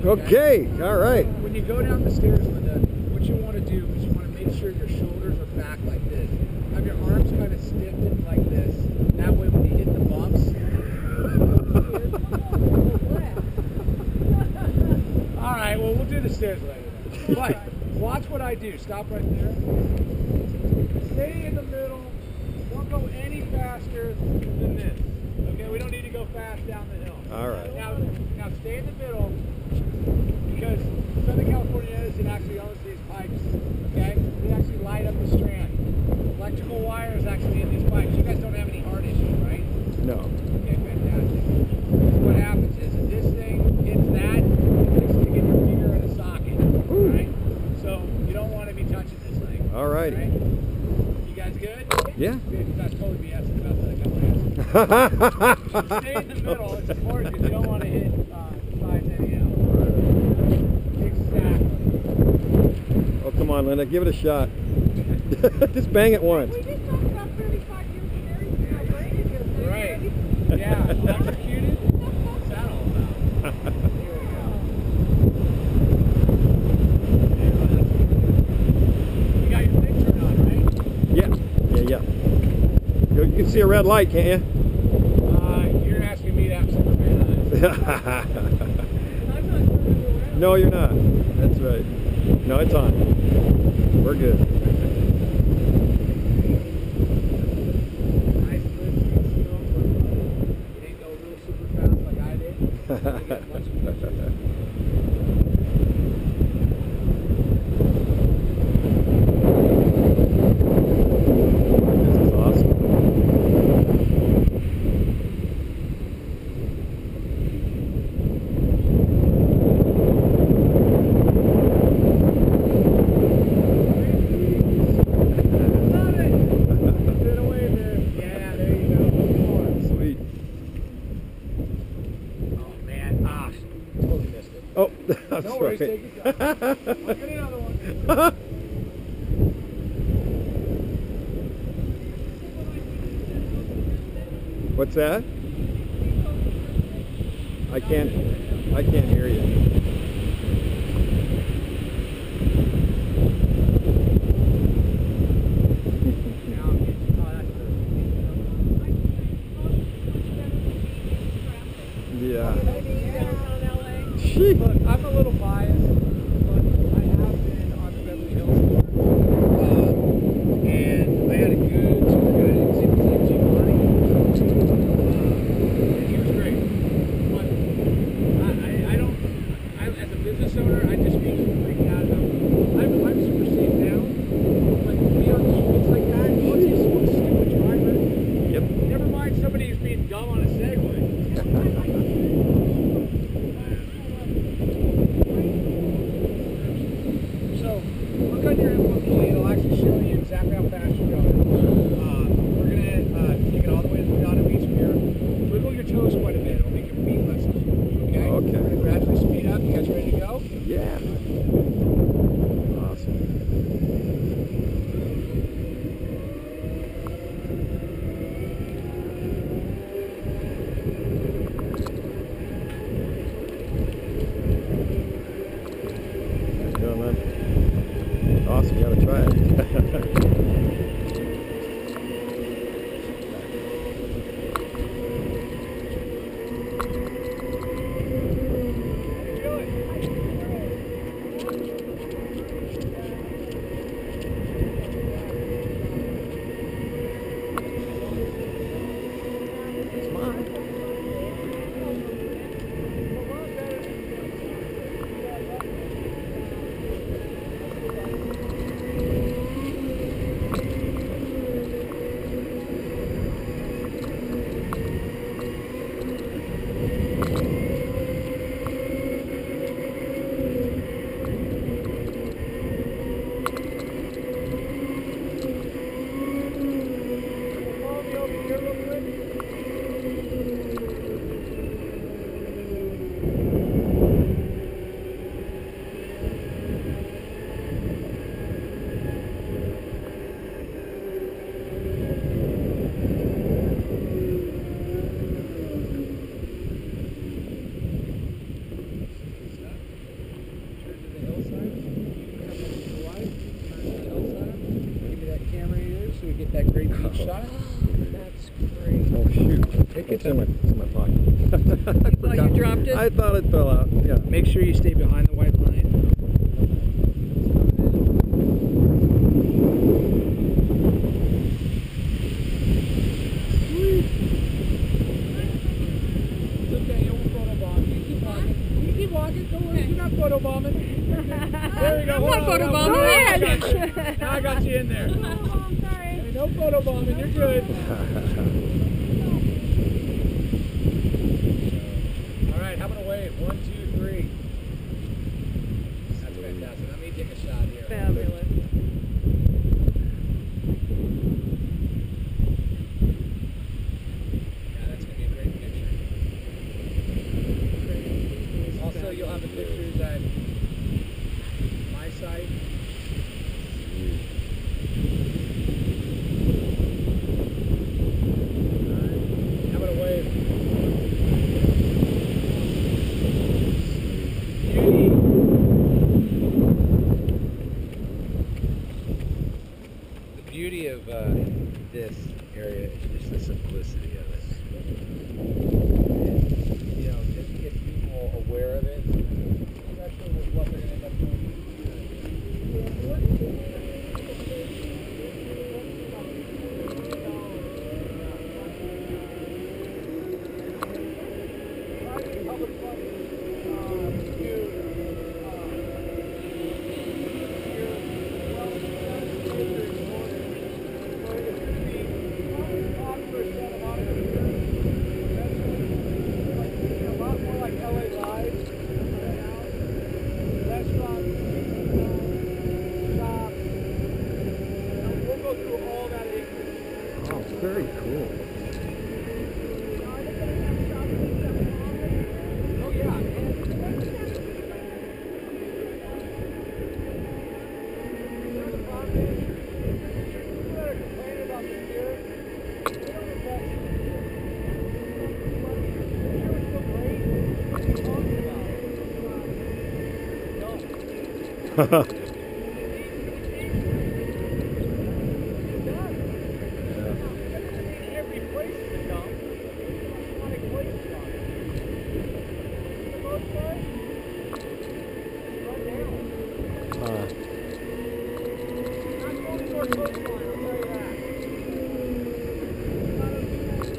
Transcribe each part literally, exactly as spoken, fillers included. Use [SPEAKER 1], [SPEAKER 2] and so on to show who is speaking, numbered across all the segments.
[SPEAKER 1] Okay, all right.
[SPEAKER 2] When you go down the stairs, Linda, what you want to do is you want to make sure your shoulders are back like this. Have your arms kind of stiffened like this. That way when you hit the bumps. All right, well, we'll do the stairs later. But watch what I do. Stop right there. Stay in the middle. Don't go any faster than this. Okay, we don't need to go fast down the hill.
[SPEAKER 1] All right.
[SPEAKER 2] Now, now stay in the middle because Southern California Edison actually owns these pipes. Okay, they actually light up the strand. Electrical wire is actually in these pipes. You guys don't have any heart issues, right?
[SPEAKER 1] No.
[SPEAKER 2] Okay, fantastic. What happens is if this thing hits that, it's sticking your finger in a socket. All right. So you don't want to be touching this thing.
[SPEAKER 1] All righty.
[SPEAKER 2] Right? You guys good?
[SPEAKER 1] Yeah.
[SPEAKER 2] Good. That's totally BSing about that. Stay in the middle. It's important because you don't want to hit uh, sides anyhow. Exactly.
[SPEAKER 1] Oh, come on, Linda. Give it a shot. Just bang it once.
[SPEAKER 3] We just talked about thirty-five years of marriage now, right?
[SPEAKER 2] Right. Yeah. Electrocuted? What's that all about? Here we go. You got your thing turned on, right?
[SPEAKER 1] Yeah. Yeah, yeah. You you can see a red light, can't you?
[SPEAKER 2] Uh, you're asking me to have super big eyes.
[SPEAKER 3] I'm not turning it around.
[SPEAKER 1] No, you're not. That's right. No, it's on. We're good.
[SPEAKER 2] Nice lift, good skill. You didn't go real super fast like I did. You get much faster.
[SPEAKER 1] This is awesome. Oh, that's
[SPEAKER 2] no worries,
[SPEAKER 1] right.
[SPEAKER 2] take your time. Look at another one.
[SPEAKER 1] What's that? I can't, I can't hear you. Yeah.
[SPEAKER 2] Look, I'm a little biased, but I have been on the Beverly Hills Tour. Um, and I had a good tour guide. His name was Giovanni. Uh, and he was great. But I, I, I don't, I, as a business owner, I just get freaked out about I'm, I'm super safe now. But to be on the streets like that, oh, it's just one stupid driver.
[SPEAKER 1] Yep.
[SPEAKER 2] Never mind somebody who's being dumb on a Segway. that great beach shot?
[SPEAKER 3] That's great.
[SPEAKER 1] Oh shoot!
[SPEAKER 2] Take your
[SPEAKER 1] It's in my,
[SPEAKER 2] time.
[SPEAKER 1] it's in my pocket.
[SPEAKER 3] You thought you dropped it?
[SPEAKER 1] I thought it fell out. Yeah.
[SPEAKER 2] Make sure you stay behind the white line. It's okay, you won't photobomb. You keep walking. You keep walking. Don't worry, you're not photobombing. There you go.
[SPEAKER 3] I'm
[SPEAKER 2] Hold
[SPEAKER 3] not
[SPEAKER 2] on, hold on.
[SPEAKER 3] photobombing.
[SPEAKER 2] Now I
[SPEAKER 3] Go
[SPEAKER 2] got you.
[SPEAKER 3] ahead.
[SPEAKER 2] Now I got you in there.
[SPEAKER 3] Oh, I'm sorry.
[SPEAKER 2] Hey, no photobombing. You're good. All right, how about a wave? One, two, three. That's fantastic. Let me take a shot here.
[SPEAKER 3] Fabulous.
[SPEAKER 2] Yeah, that's going to be a great picture. Also, you'll have the pictures at my site. Alright, how about a wave? Beauty. The beauty of uh, this area is just the simplicity of it. And, you know, just to get people aware of it, especially with what they're going to end up doing.
[SPEAKER 1] Oh, very cool.
[SPEAKER 2] Oh yeah,
[SPEAKER 1] Yeah.
[SPEAKER 2] every place is a dump. It's not a place to dump. For the most part, run down.
[SPEAKER 1] Uh,
[SPEAKER 2] Not going for a coastline, I'll tell you that. Not a-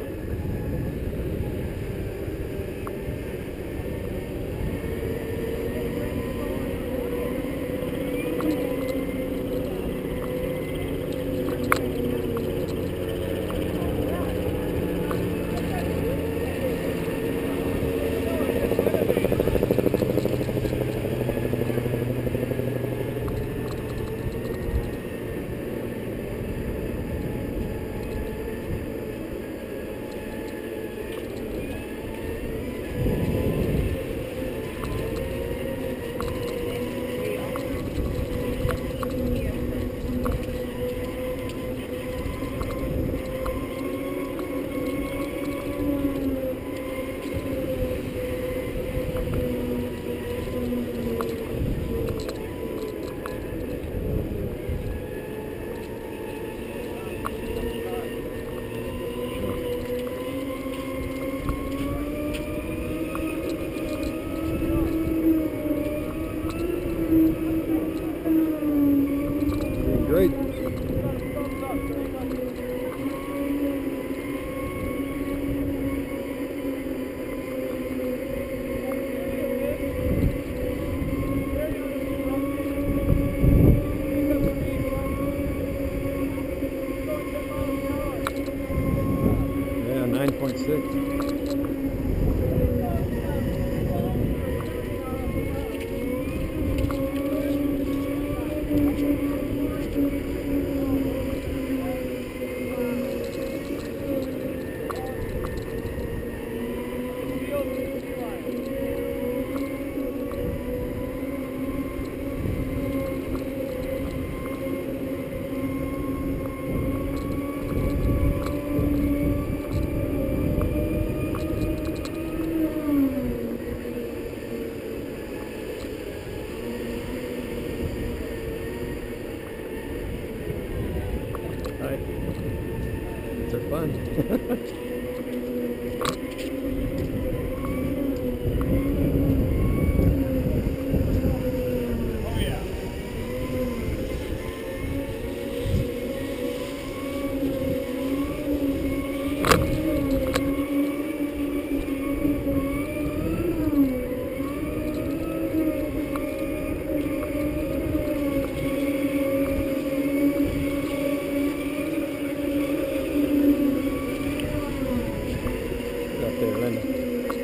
[SPEAKER 1] great. Yeah, nine point six.
[SPEAKER 2] Oh yeah.
[SPEAKER 1] Up there, Linda.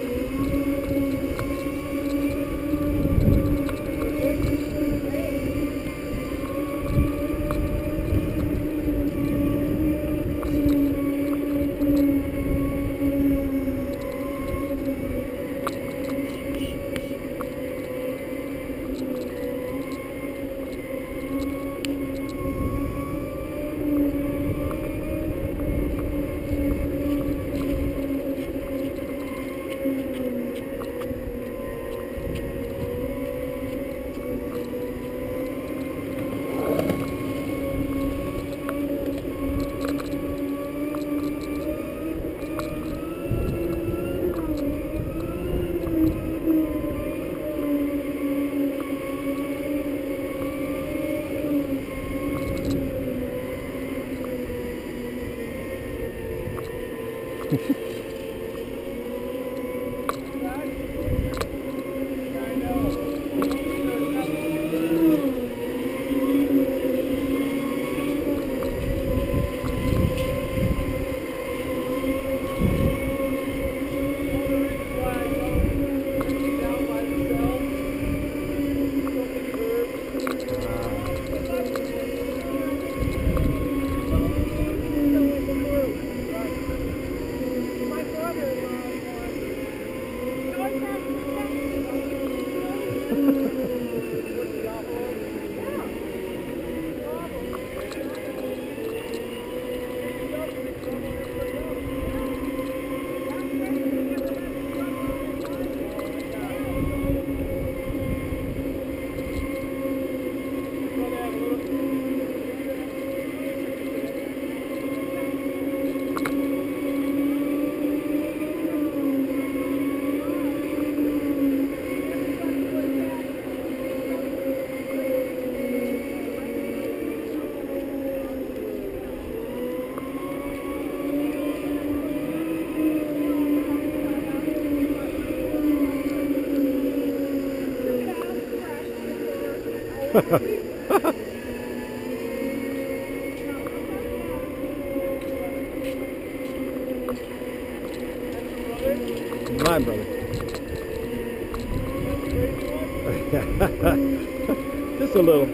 [SPEAKER 1] My brother. Just a little.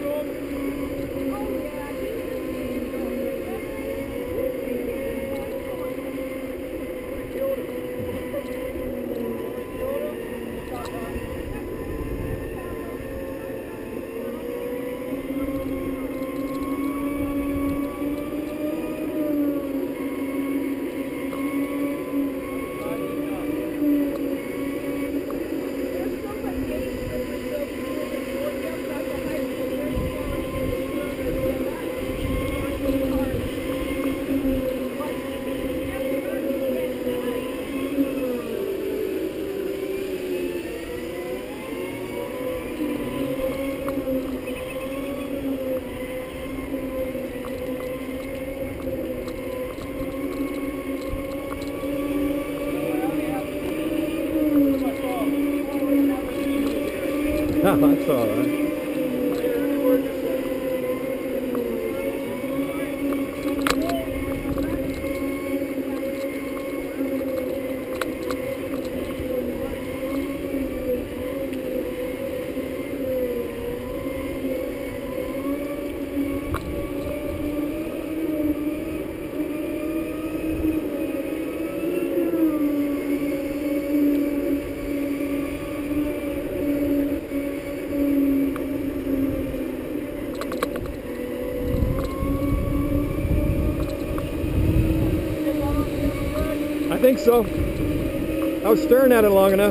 [SPEAKER 1] That's all right. I think so. I was staring at it long enough.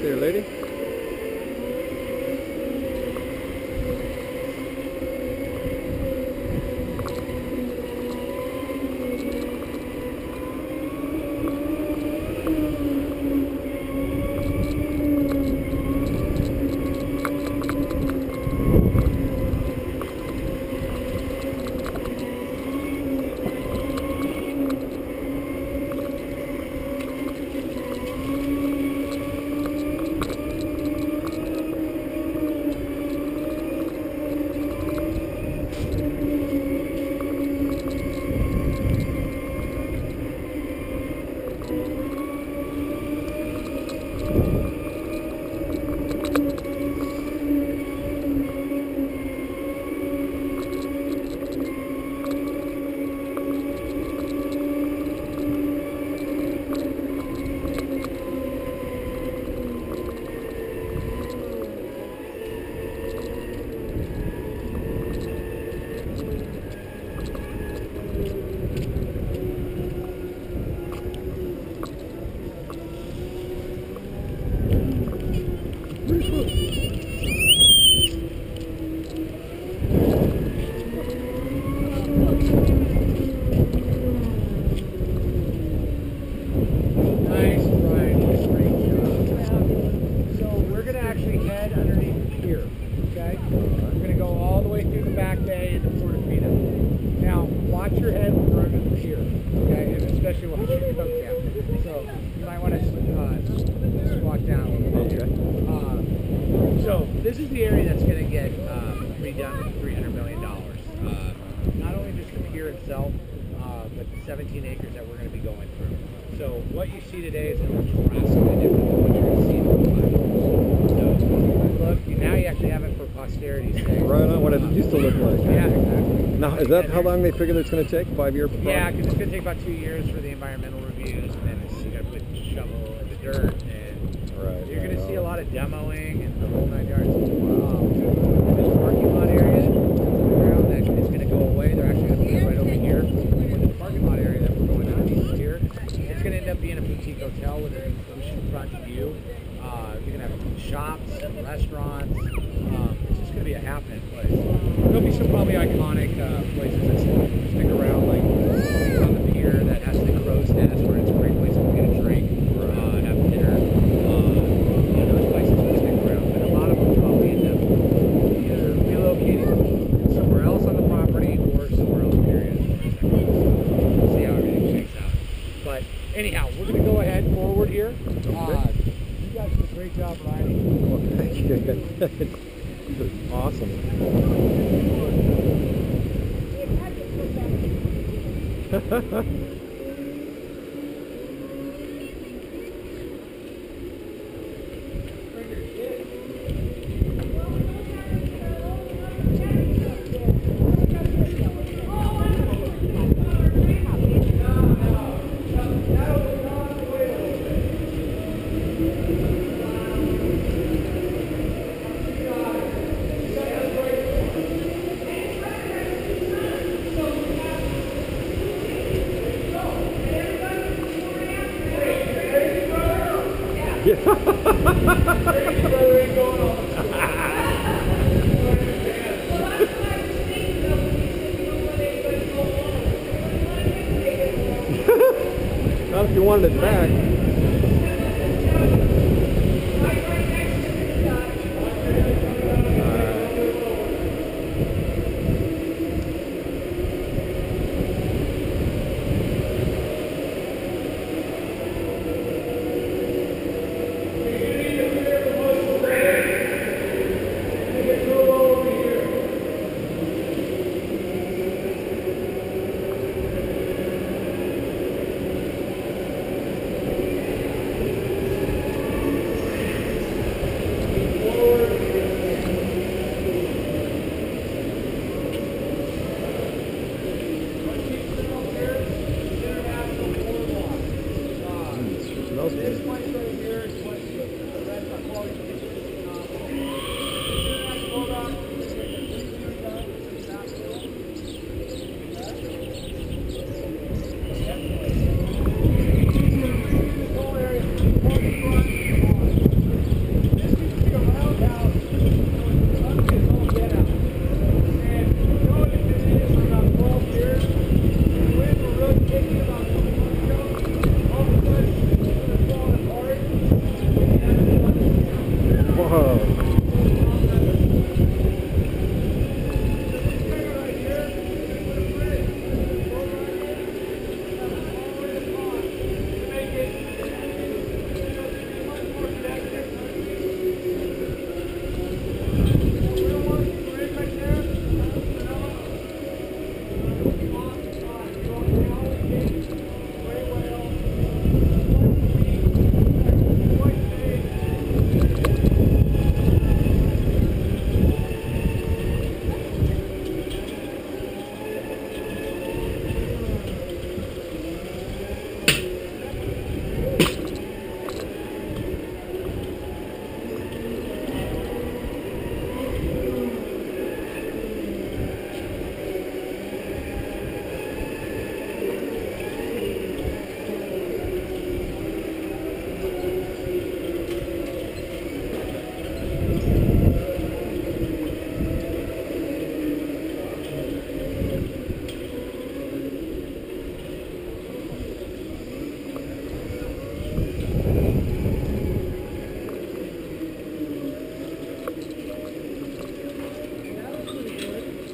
[SPEAKER 1] there, lady.
[SPEAKER 2] Nice, Brian. Nice, great job. So we're going to actually head underneath the pier, okay? We're going to go all the way through the back bay into Portofino. Now, watch your head when we're under the pier, okay? And especially watch your coat down. So you might want to uh, squat down a little bit.
[SPEAKER 1] Okay.
[SPEAKER 2] Uh, so this is the area that's going to get um, redone for three hundred million dollars. Uh, not only just the pier itself, uh, but the seventeen acres that we're going to be going through. So what you see today is going to look drastically different than what you're going to see in the five. So look, you, now you actually have it for posterity's sake.
[SPEAKER 1] Right on what it used to look like.
[SPEAKER 2] Yeah, exactly.
[SPEAKER 1] Now, is that how long they figure it's going to take? Five year project?
[SPEAKER 2] Yeah, because it's going to take about two years for the environmental reviews, and then it's, you got to put the shovel in the dirt, and
[SPEAKER 1] Right.
[SPEAKER 2] you're going to see a lot of demoing and the whole nine yards. Um, this parking lot area that's on the ground that is going to go away. They're actually going to put it right over here. But the parking lot area that we're going underneath here, it's going to end up being a boutique hotel with an oceanfront view. Uh, you're going to have shops, restaurants. Um, it's just going to be a happening place. There'll be some probably iconic uh, places that stick around, like on the pier that has the crow's nest, where it's a great place to get a drink, uh, have dinner. Uh, you know, those places will stick around, but a lot of them will probably end up either relocating somewhere else on the property or somewhere else, period. We'll see how everything shakes out. But anyhow, we're going to go ahead forward here. Uh, you guys did a great job riding.
[SPEAKER 1] Well, thank you. This is awesome. Yeah. Not if you wanted it back.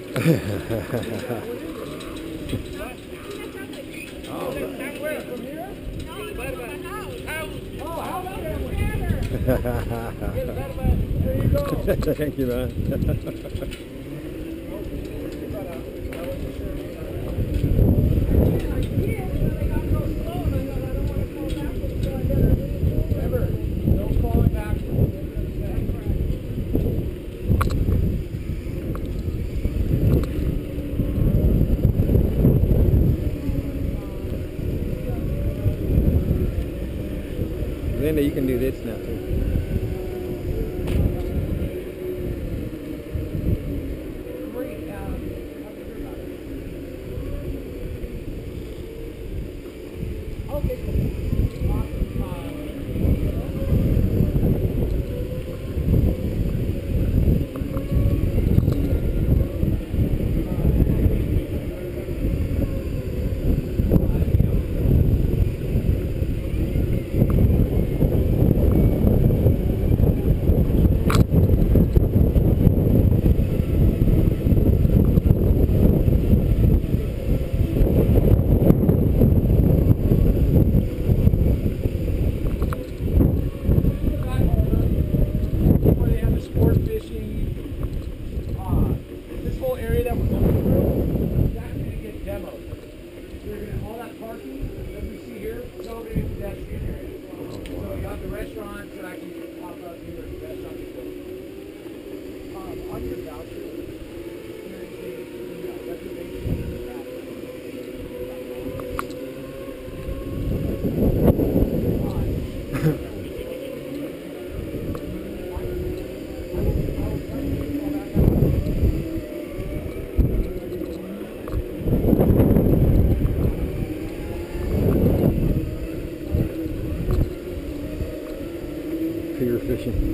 [SPEAKER 1] Oh,
[SPEAKER 2] And where? From here?
[SPEAKER 3] No, I'm from the house.
[SPEAKER 2] Oh, how about that one?
[SPEAKER 3] Together.
[SPEAKER 2] There you go.
[SPEAKER 1] thank you, man.
[SPEAKER 2] Remember, don't fall back.
[SPEAKER 1] Linda, you can do this now too.
[SPEAKER 2] Great. Um, okay, cool. Awesome. Where they have the sport fishing. Uh, this whole area that we're going through is actually going to get demoed. We're going to all that parking that we see here, it's all going to be pedestrian area. So you have the restaurants that I can pop up here, the restaurant before. Um, on your voucher, there is a you know, reservation.
[SPEAKER 1] Pier fishing.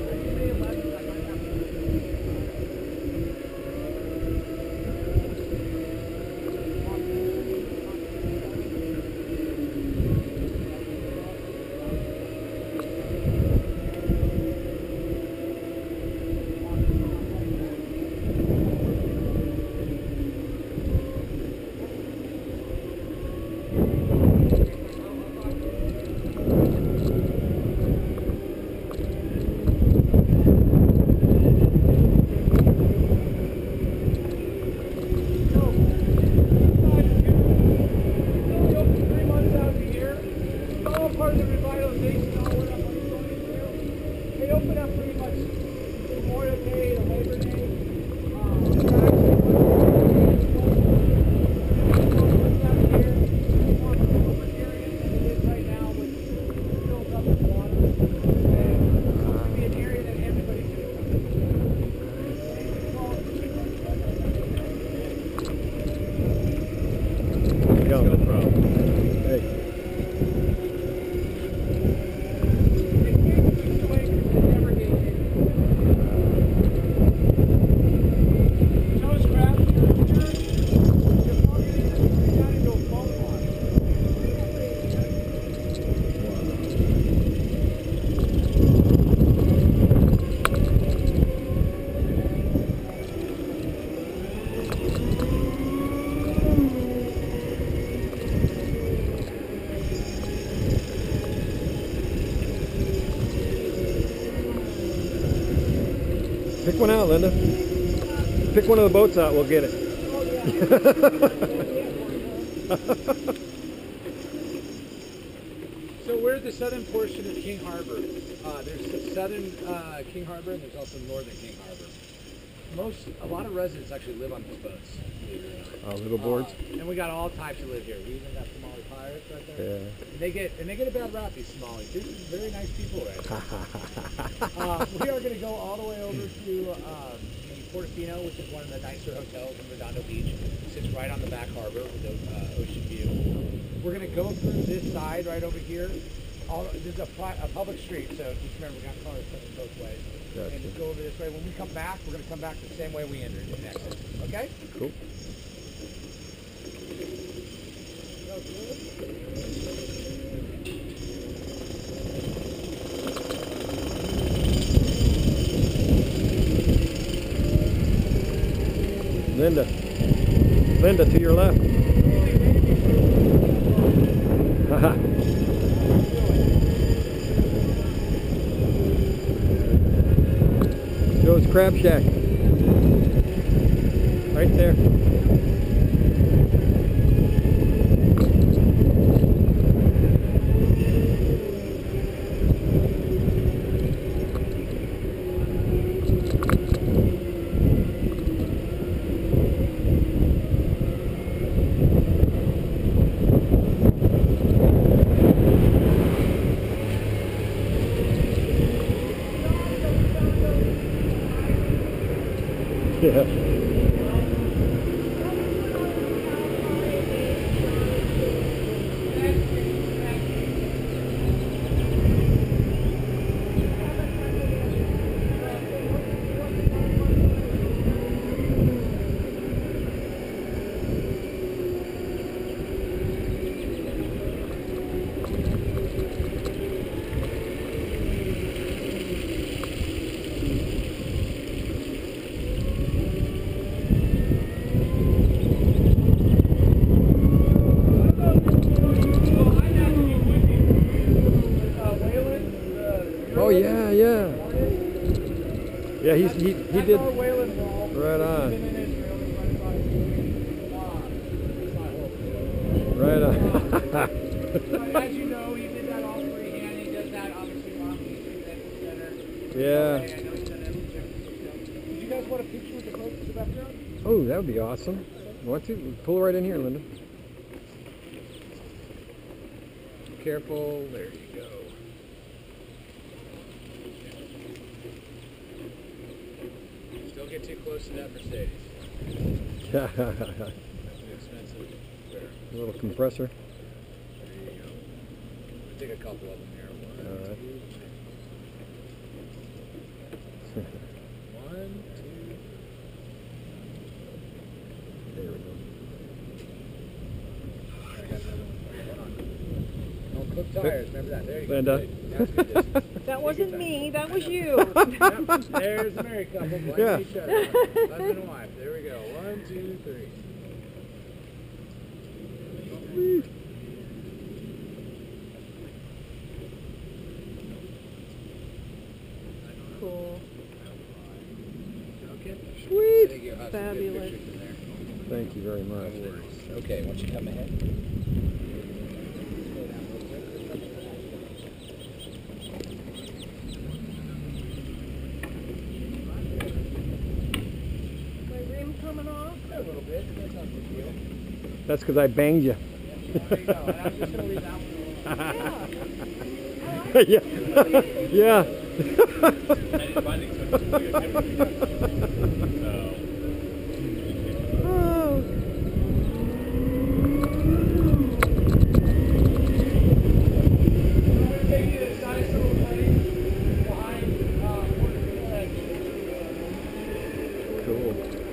[SPEAKER 1] No problem. Hey. Pick one out, Linda. Pick one of the boats out, we'll get it.
[SPEAKER 2] So we're at the southern portion of King Harbor. Uh, there's the southern uh, King Harbor and there's also northern King Harbor. Most, a lot of residents actually live on these boats.
[SPEAKER 1] Oh, little boards?
[SPEAKER 2] Uh, and we got all types that live here. We even got Somali pirates right there.
[SPEAKER 1] Yeah.
[SPEAKER 2] And they get and they get a bad rap, these Somalis. They're very nice people right now. uh, we are going to go all the way over to um, Portofino, which is one of the nicer hotels in Redondo Beach. It sits right on the back harbor with the uh, ocean view. We're going to go through this side right over here. All, this is a, a public street, so just remember, we're going to cars coming both ways.
[SPEAKER 1] Gotcha.
[SPEAKER 2] And just go over this way. When we come back, we're going to come back the same way we entered and exit. Okay?
[SPEAKER 1] Cool. Linda. Linda, to your left. Joe's Crab Shack. Right there. Yeah. Oh yeah, yeah. Yeah, he's he he did right on. Right on.
[SPEAKER 2] As you know, he did that all freehand. He does that obviously on the Convention Center.
[SPEAKER 1] Yeah.
[SPEAKER 2] I know he's done everything. Did you guys want a picture with the folks in the background?
[SPEAKER 1] Oh, that would be awesome. Want to pull right in here, Linda?
[SPEAKER 2] Careful. There you go. Don't get too close to that Mercedes. That's an expensive pair.
[SPEAKER 1] A little compressor.
[SPEAKER 2] There you go. We'll take a couple of them here. One,
[SPEAKER 1] All right.
[SPEAKER 2] two. One, two.
[SPEAKER 1] There we go.
[SPEAKER 2] All right, I got another one for you. Hold on. Don't clip tires. Remember that. There you
[SPEAKER 1] Linda.
[SPEAKER 2] go. That's good distance.
[SPEAKER 4] That wasn't me, that was you.
[SPEAKER 2] Yep, there's a married couple blaming
[SPEAKER 1] Yeah.
[SPEAKER 2] each other. Husband and wife. There we go. One, two, three.
[SPEAKER 4] Cool.
[SPEAKER 2] Okay.
[SPEAKER 1] Sweet.
[SPEAKER 2] I think you'll have some good
[SPEAKER 4] Fabulous.
[SPEAKER 2] pictures in there.
[SPEAKER 1] Thank you very much.
[SPEAKER 2] No worries. Okay, why don't you come ahead?
[SPEAKER 4] My rim coming off?
[SPEAKER 2] A little bit. That's not a big deal.
[SPEAKER 1] That's because I banged you.
[SPEAKER 2] There you go. And I'm just going to leave that one alone.
[SPEAKER 1] Yeah. Yeah.
[SPEAKER 2] Take you to this nice little place behind uh, one of the legs.
[SPEAKER 1] Cool.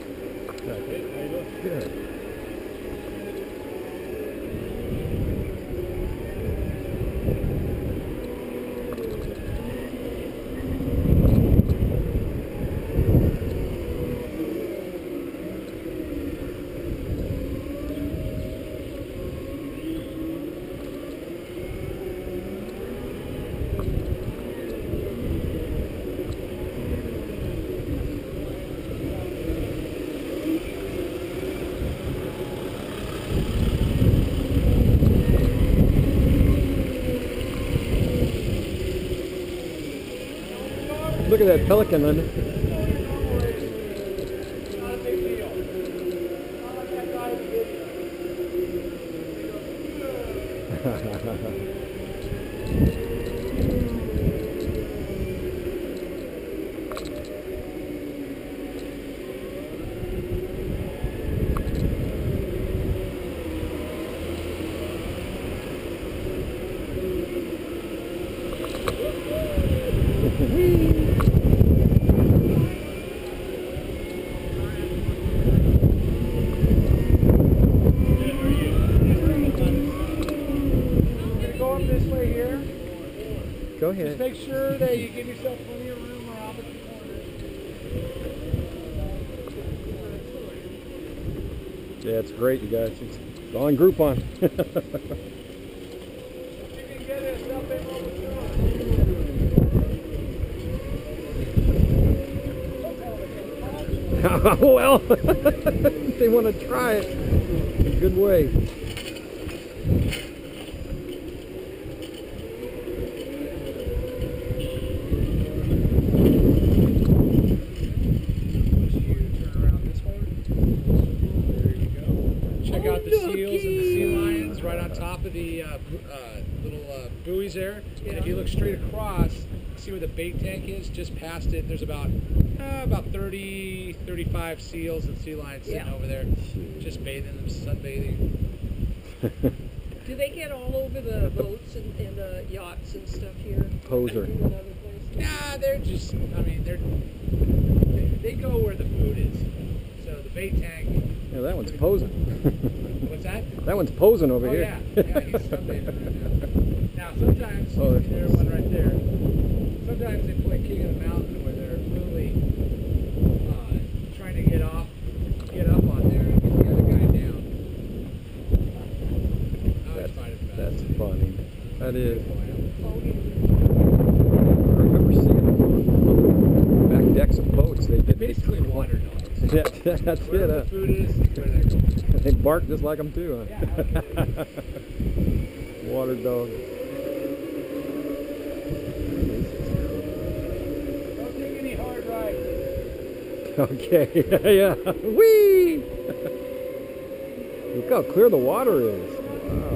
[SPEAKER 1] Good. Look at that pelican, Linda.
[SPEAKER 2] Not a big deal. Not like that guy in the Go up this way here.
[SPEAKER 1] Go
[SPEAKER 2] Just
[SPEAKER 1] ahead.
[SPEAKER 2] make sure that you give yourself plenty of room or opposite corners.
[SPEAKER 1] Yeah, it's great, you guys. It's on Groupon.
[SPEAKER 2] If you can get it, something over
[SPEAKER 1] Well, they want to try it. Good way.
[SPEAKER 2] Check out the seals and the sea lions right on top of the uh, uh, little uh, buoys there. And if you look straight across, see where the bait tank is, just past it, there's about uh, about thirty, thirty-five seals and sea lions sitting
[SPEAKER 4] Yeah.
[SPEAKER 2] over there, just bathing them, sunbathing.
[SPEAKER 4] Do they get all over the boats and, and the yachts and stuff here?
[SPEAKER 1] Poser.
[SPEAKER 4] In other places?
[SPEAKER 2] Nah, they're just, I mean, they're they, they go where the food is. So the bait tank.
[SPEAKER 1] Yeah, that one's posing.
[SPEAKER 2] What's that?
[SPEAKER 1] That one's posing over
[SPEAKER 2] Oh,
[SPEAKER 1] here.
[SPEAKER 2] yeah. Yeah, he's sunbathing right now. Now, sometimes,
[SPEAKER 1] Oh,
[SPEAKER 2] there's there's one right there. Sometimes they play King of the Mountain where they're really uh, trying to get off, get up on there and get the other guy down. I always find it
[SPEAKER 1] That's
[SPEAKER 2] fascinating.
[SPEAKER 1] funny. That is.
[SPEAKER 4] Oh, yeah.
[SPEAKER 1] I remember seeing them on back decks of boats. They get
[SPEAKER 2] Basically water dogs.
[SPEAKER 1] Yeah, that's
[SPEAKER 2] Wherever
[SPEAKER 1] it.
[SPEAKER 2] the
[SPEAKER 1] Huh?
[SPEAKER 2] food is, where they're going.
[SPEAKER 1] They bark just like them too, huh?
[SPEAKER 2] Yeah, okay.
[SPEAKER 1] Water dog.
[SPEAKER 2] Don't take any hard rides.
[SPEAKER 1] Okay, yeah. Whee! Look how clear the water is. Wow.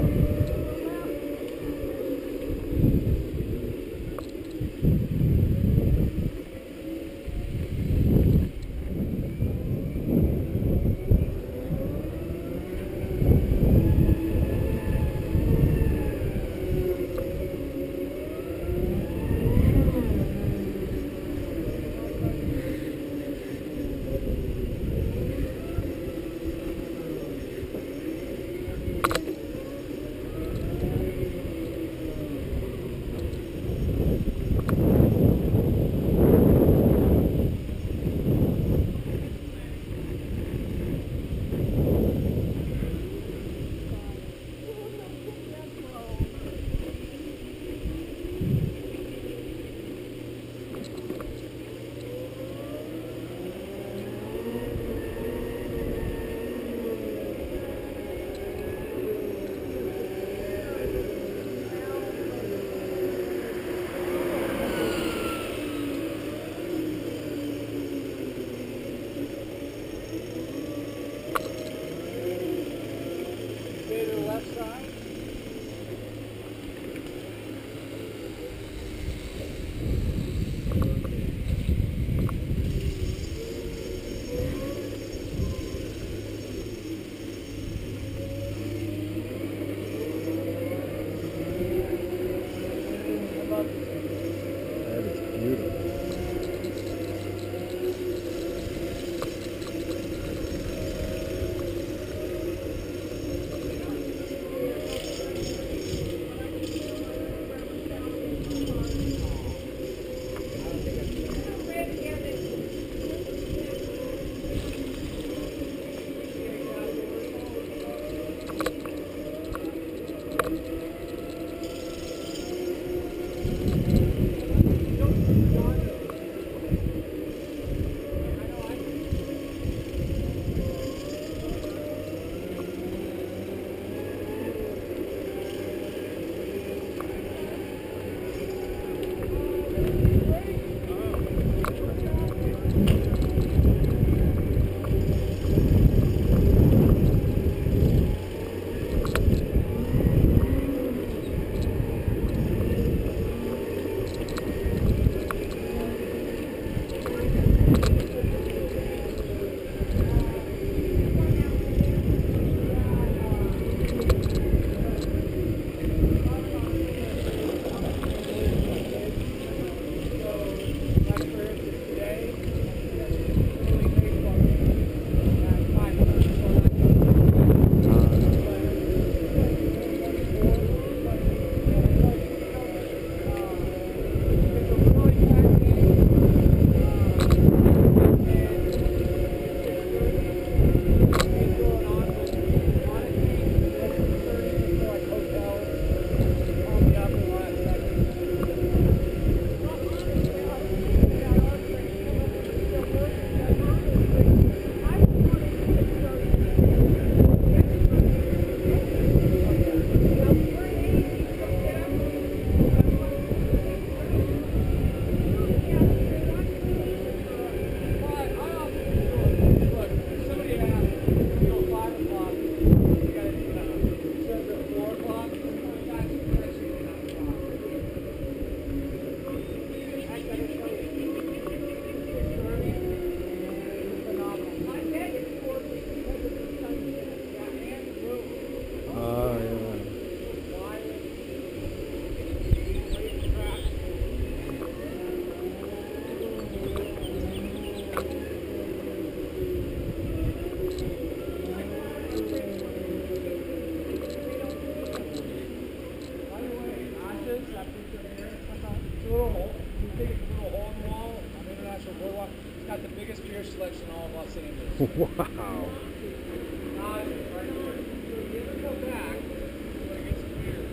[SPEAKER 2] Central Boardwalk. It's got the biggest beer selection in all of Los Angeles.
[SPEAKER 1] Wow.
[SPEAKER 2] Uh, right here. So if you ever go back, you're going to get some beers.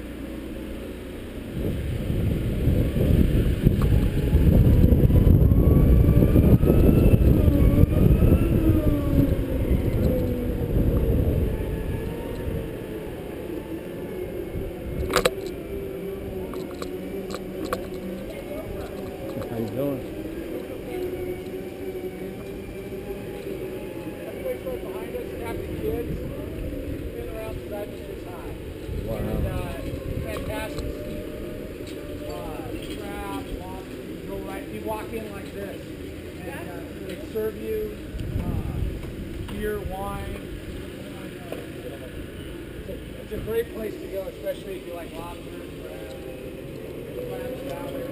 [SPEAKER 1] How you doing?
[SPEAKER 2] Everybody's right behind us, half the kids, been around the registers high.
[SPEAKER 1] Wow.
[SPEAKER 2] And uh, fantastic. Uh, crab, lobster, you go right, you walk in like this, and uh, they serve you uh, beer, wine. It's a, it's a great place to go, especially if you like lobster, crab, crab salad.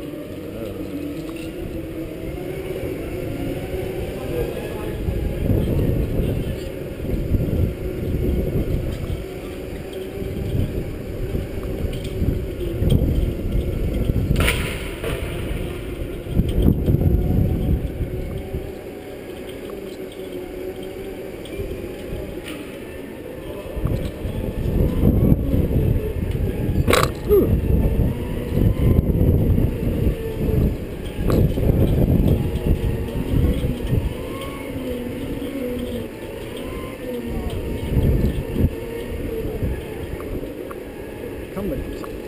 [SPEAKER 1] Coming.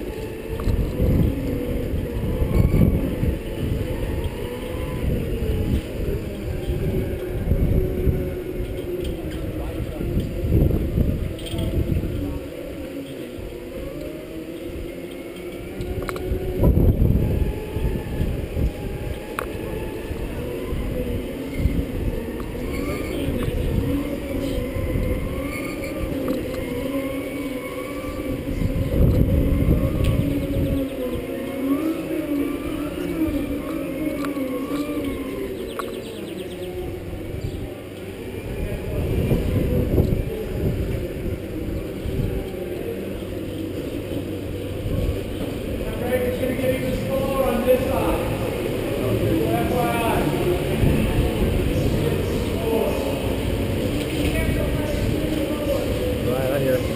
[SPEAKER 1] Right, I hear it.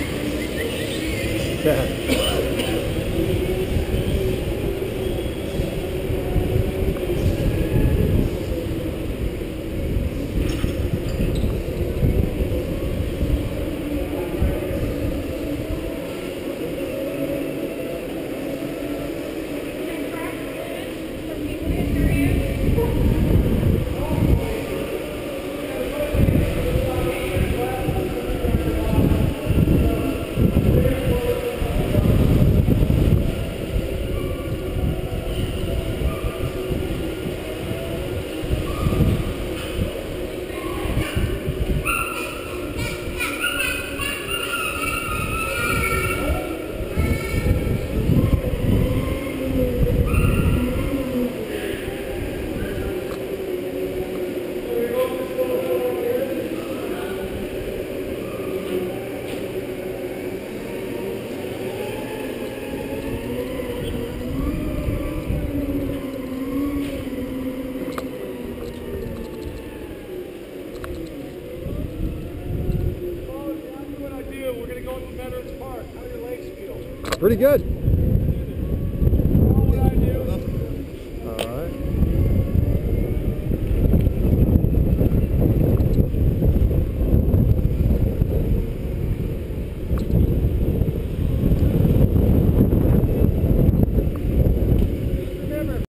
[SPEAKER 1] Yeah. Pretty good.